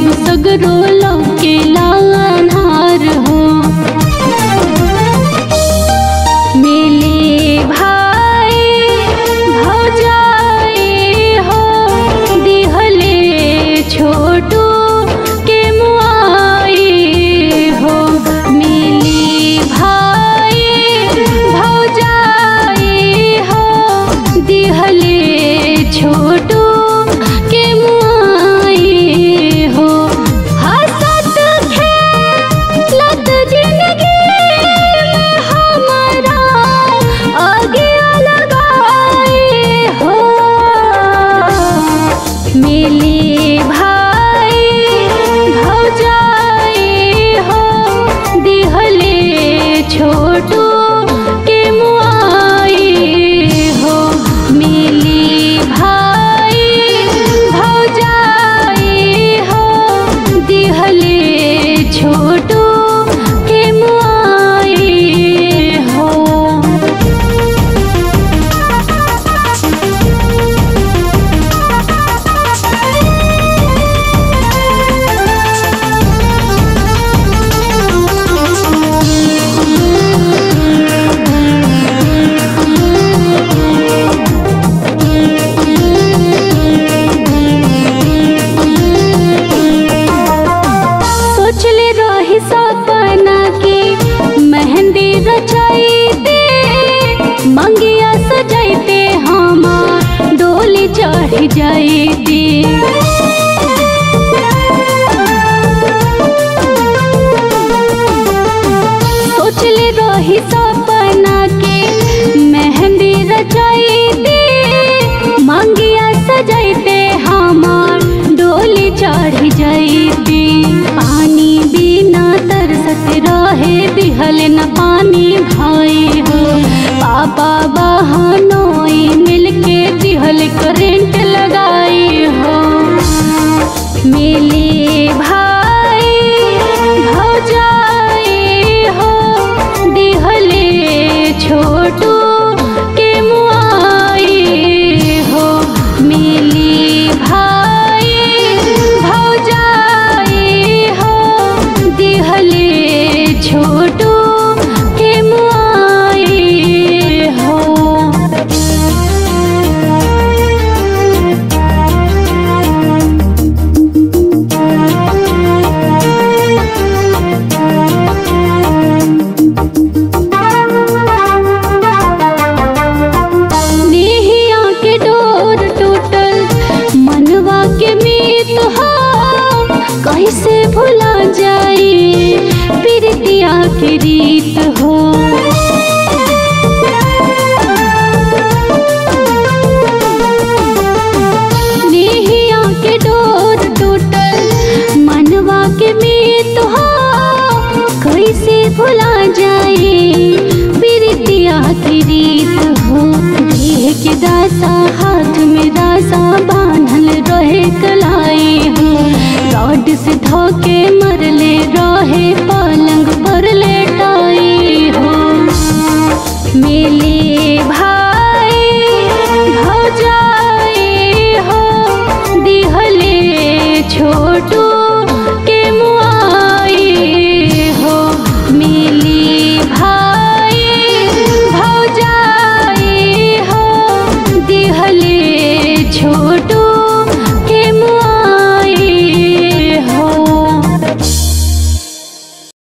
सगरो लौके लान्हार हो। मिली भाई भौजाई हो दिहले छोटू के मुआई हो। मिली भाई भौजाई हो दिहले छोटू के मुआई हो। हंसत खेलत जिंदगी में हमारा आगिया लगाई हो। मिली भाई भौजाई हो दिहले छोटू के मुआई हो। मिली भाई भौजाई हो दिहले छोटू के मुआई हो। सोचले रही सपना की मेहंदी रचाईते मंगिया सजाइते हमार डोली चढ़ जाइते। सोचले रही सपना की मेहंदी रचाईते मंगिया सजाइते हमार डोली चढ़ जाइते। पानी बिना तरसत रहे दिहल न पानी भाई हो। पापा बहनोई मिलके दिहल करेंट लगाई हो। मिली भाई भौजाई हो दिहले छोटू के मुआई हो। मिली भाई भौजाई हो दिहले छोटू के मुआई हो। नेहिया के डोर टूटल मनवा के मीत हो। कैसे भुला जाई प्रीतिया के रीत हो। नेहिया के डोर टूटल मनवा के मीत हो। कैसे भुला जाई प्रीतिया की रीत हो। देह के दासा हाथ में दासा बांधल रहे कलाई हो। रॉड से धोके मरले रहे पलंग पर लेटाई हो। मिली भाई